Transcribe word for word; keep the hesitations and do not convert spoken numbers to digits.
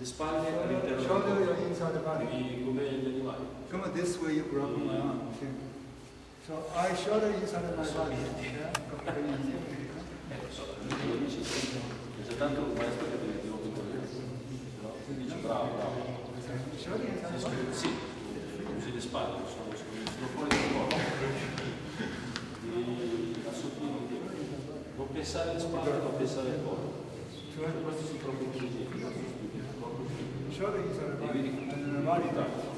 le spalle all'interno del Shoulder corpo. inside the body. Devi, come gli animali. Come this way you grab my arm. Okay. So I shoulder inside my body. Yeah. Eh, lo so, lui lo dice sempre. C'è tanto un maestro che deve dire un po' no? Dice bravo, bravo. Shoulder inside the body? Sì, usi le spalle, sono, sono fuori dal corpo. Devi assottigliare. Non pensare alle spalle, non pensare al corpo. Cioè, questi sono troppo intelligenti. Shoulder inside the body. And the body.